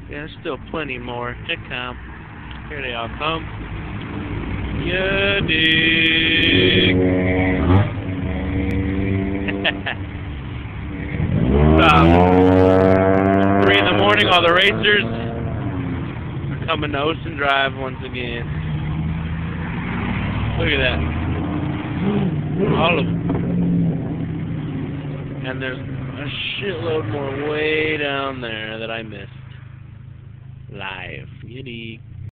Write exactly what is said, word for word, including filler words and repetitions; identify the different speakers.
Speaker 1: Yeah, there's still plenty more to come. Here they all come. You dig. About three in the morning, all the racers are coming to Ocean Drive once again. Look at that. All of them. And there's a shitload more way down there that I missed. Live. You dig.